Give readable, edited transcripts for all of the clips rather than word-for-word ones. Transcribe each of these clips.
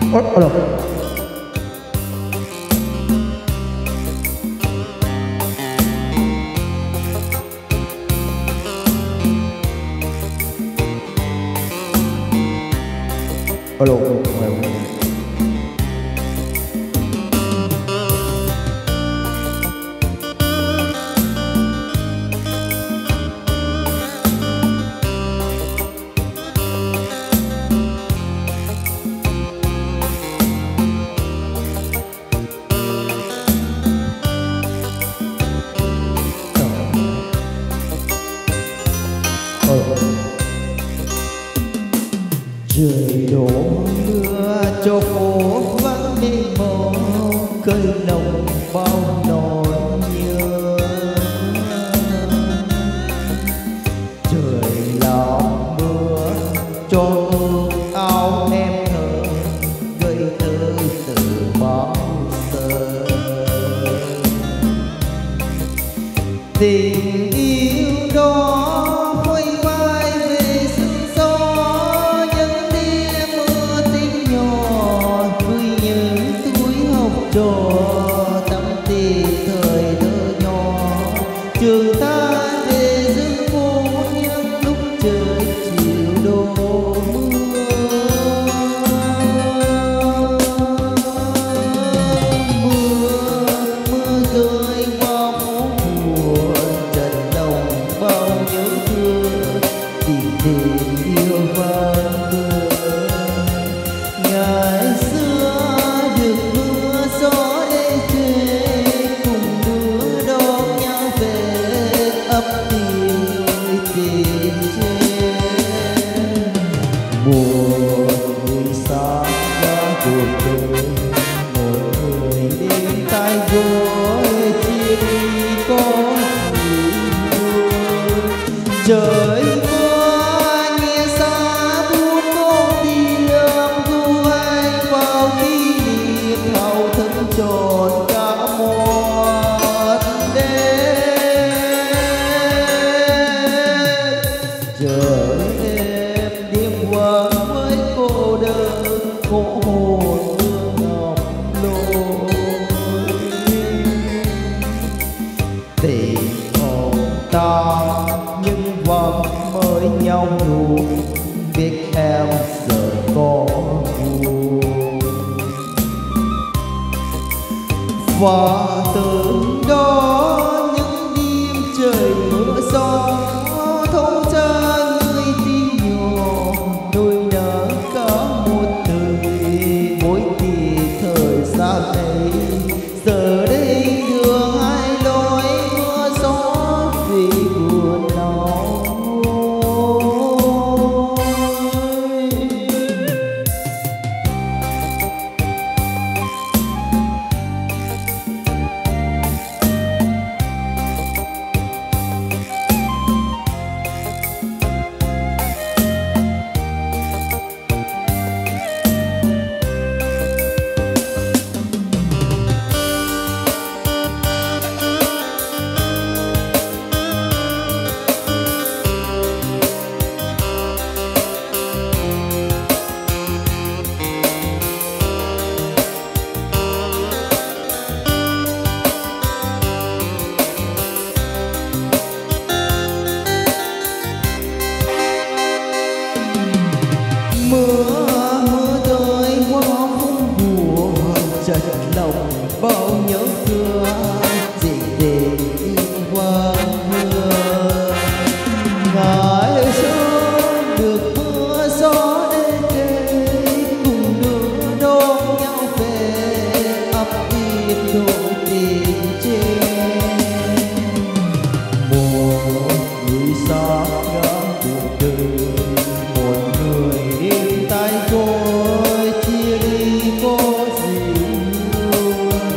Alo. Alo. Trời đổ mưa cho phố vắng đêm mộng, cơi lòng bao nỗi nhớ. Trời lòng mưa cho ước ao em thơ, gây thơ từ bao giờ. Tình yêu đó cho tâm tình thời thơ nhỏ, trường ta về rừng phố những lúc trời chiều đổ mưa. Mưa rơi qua phố buồn, trần lòng bao nhớ thương, tìm tình yêu vang cười. Ngày xưa được gió ê chê cùng đứa đón nhau về ấp tìm đôi tìm trên. Một người xa đã cuộc đời, một người đêm tay gối chia đi có gì vui. Trời mưa nghe xa buốt con tim thu anh vào kỷ niệm hậu thấm tròn cả một đêm. Trời em đêm qua với cô đơn, khổ hồn hương ngọc lối. Tình hồn ta nhưng vẫn mới nhau đủ, biết em giờ có buồn. Và từ đó những đêm trời mưa gió thấu cha người tim nhỏ, đôi nở cả một thời mối tình thời xa ấy. Giờ đây đường hai lối mưa gió vì buồn nỗi. Mưa tới qua vùng buồn, chợt lòng bao nhớ thương, chỉ để yêu qua mưa. Ngày xưa được mưa gió đến đây, cùng đưa đón nhau về ấp tìm đôi tình trên. Một người xa ngã cuộc đời, một người đêm tay gối chia đi có gì vui.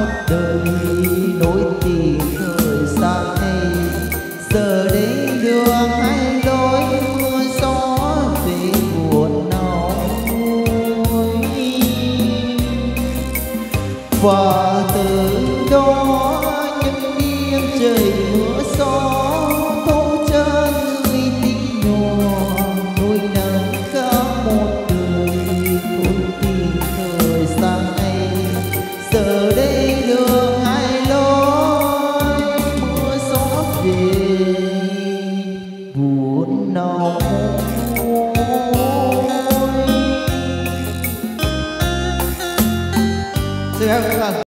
một đời nối tình thời gian này. Giờ đây đường hai lối mưa gió về buồn nỗi, và từ đó những đêm trời mưa gió thấu chân người tình nhỏ nuôi nắng cả một đời thôi tình thời gian này. Giờ đây đường hai lối mưa gió về buồn nỗi. Xin phép